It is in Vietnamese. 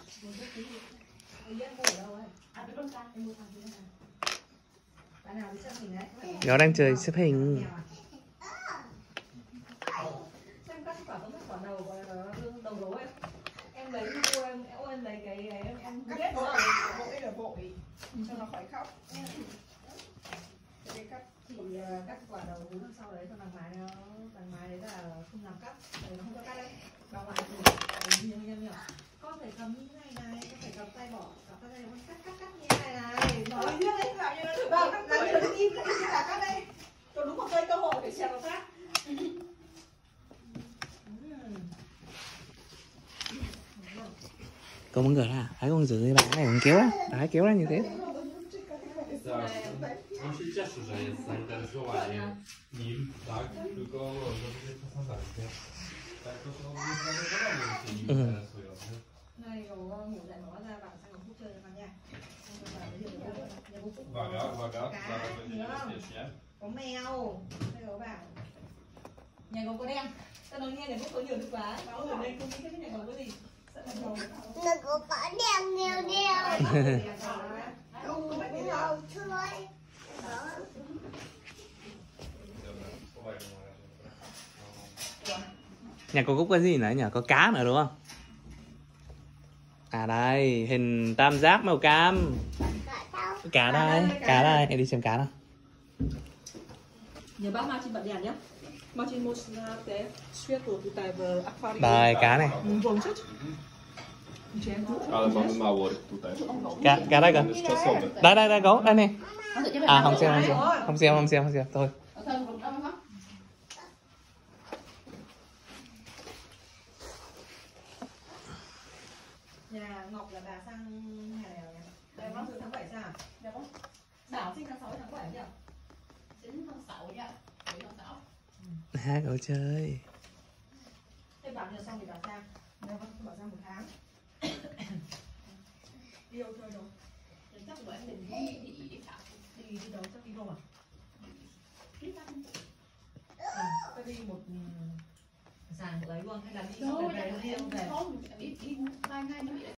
Nó đang chơi xếp hình. Xem các quả công quả đầu gấu em lấy mua em lấy cái em biết rồi vội là vội cho nó khỏi khóc. Cái cắt thì cắt quả đầu vú đằng sau đấy, còn đằng mái đấy là không làm cắt, nó không có cắt đấy. Đằng ngoài thì nhiều. Con phải cầm như thế này này, con phải cầm tay bỏ cái này, con cắt như thế này này. Nói biết đấy, làm như nó được. Vâng, làm như nó im là cắt đây. Cho đúng một cây cơ hội để xem nó cắt. Con muốn gửi ra, thấy con giữ cái bán này con kéo á, đấy kéo ra như thế. On się cieszy, że jest zainteresowanie nim, tak? Tylko żeby się czasem zacznie. Tak, to są niezadowoleni, że się nim interesują. Này nó ngủ dậy nó ra bảo sang một chơi cho con nha. Uwaga, zaraz będzie niebezpiecznie. Có mèo. Đây có bảo. Nhà gấu có đen. Tao nói nghe để bút có nhiều thứ quá. Báo ở đây không biết cái nhà gấu có gì. Sợ là gấu. Nó có đeo nhiều đeo. Không có biết đâu. Thôi. Nhà cô Cúc có gì nữa nhỉ? Có cá nữa đúng không? À đây, hình tam giác màu cam. Cá đây, em đi xem cá nào. Nhớ bác mang trên bật đèn nhé. Mang trên một cái sweat của tutaj w akwarium. Đây, cá này. Włączyć? Ale mamy mało ryb tutaj. Cá đây cơ. Jest czasowy. Đây gấu, đây này. À không xem, thôi. Nhà Ngọc là bà sang hè này nhỉ? Đây bác từ tháng 7 sao? Đẹp không? Bảo sinh tháng 6 tháng 7 nhỉ? Chính tháng 6 nha. Tháng 6. Ha, cậu chơi. Thế bảo giờ xong thì bà sang. Nếu không bảo sang 1 tháng. Đi đâu chơi đâu? Chắc bữa em định đi khảo. Đi đâu chắc đi đâu à? Tôi đi một sàn đấy luôn hay là đi Đâu, về em không biết đi 2 ngày nữa.